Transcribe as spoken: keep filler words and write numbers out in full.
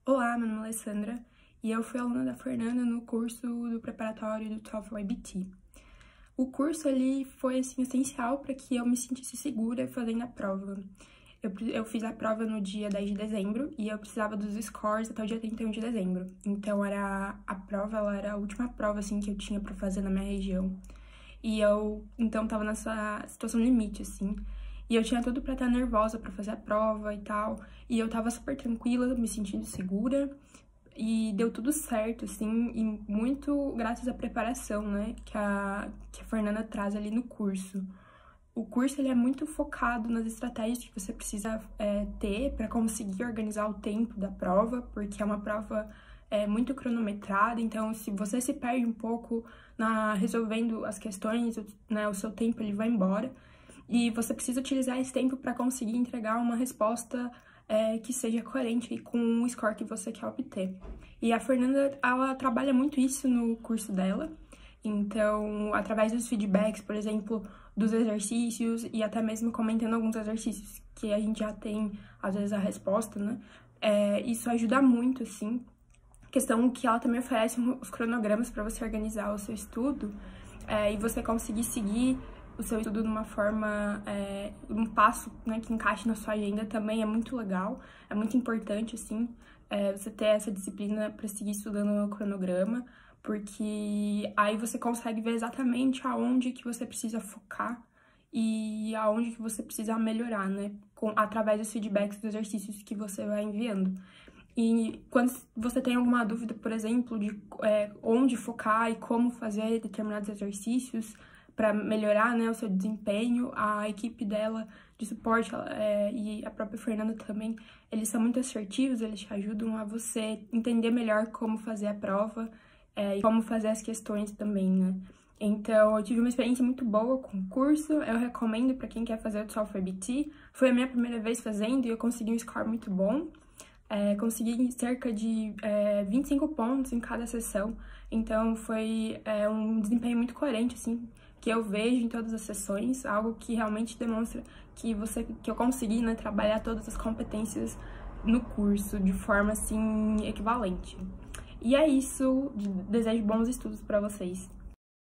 Olá, meu nome é Alessandra e eu fui aluna da Fernanda no curso do preparatório do TOEFL I B T. O curso ali foi assim, essencial para que eu me sentisse segura fazendo a prova. Eu, eu fiz a prova no dia dez de dezembro e eu precisava dos scores até o dia trinta e um de dezembro. Então era a prova, ela era a última prova assim que eu tinha para fazer na minha região. E eu então tava nessa situação limite assim. E eu tinha tudo pra estar nervosa pra fazer a prova e tal. E eu tava super tranquila, me sentindo segura. E deu tudo certo, assim, e muito graças à preparação, né, que a, que a Fernanda traz ali no curso. O curso, ele é muito focado nas estratégias que você precisa é, ter para conseguir organizar o tempo da prova, porque é uma prova é, muito cronometrada, então se você se perde um pouco na resolvendo as questões, né, o seu tempo ele vai embora. E você precisa utilizar esse tempo para conseguir entregar uma resposta é, que seja coerente com o score que você quer obter. E a Fernanda, ela trabalha muito isso no curso dela. Então, através dos feedbacks, por exemplo, dos exercícios e até mesmo comentando alguns exercícios que a gente já tem, às vezes, a resposta, né? É, isso ajuda muito, assim. Questão que ela também oferece os cronogramas para você organizar o seu estudo é, e você conseguir seguir o seu estudo de uma forma, é, um passo, né, que encaixe na sua agenda também é muito legal, é muito importante, assim, é, você ter essa disciplina para seguir estudando no cronograma, porque aí você consegue ver exatamente aonde que você precisa focar e aonde que você precisa melhorar, né, com, através dos feedbacks dos exercícios que você vai enviando. E quando você tem alguma dúvida, por exemplo, de é, onde focar e como fazer determinados exercícios, para melhorar, né, o seu desempenho, a equipe dela de suporte ela, é, e a própria Fernanda também, eles são muito assertivos, eles te ajudam a você entender melhor como fazer a prova é, e como fazer as questões também, né. Então, eu tive uma experiência muito boa com o curso, eu recomendo para quem quer fazer o TOEFL I B T. Foi a minha primeira vez fazendo e eu consegui um score muito bom. É, consegui cerca de é, vinte e cinco pontos em cada sessão, então foi é, um desempenho muito coerente, assim, que eu vejo em todas as sessões, algo que realmente demonstra que, você, que eu consegui, né, trabalhar todas as competências no curso de forma, assim, equivalente. E é isso, desejo bons estudos para vocês.